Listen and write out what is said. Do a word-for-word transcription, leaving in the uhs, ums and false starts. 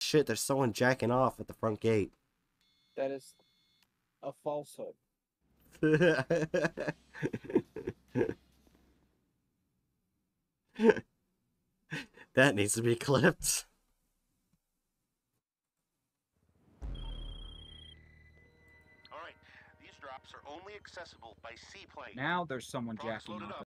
shit, there's someone jacking off at the front gate. That is a falsehood. That needs to be clipped. All right, these drops are only accessible by seaplane. Now there's someone Products jacking loaded off. up.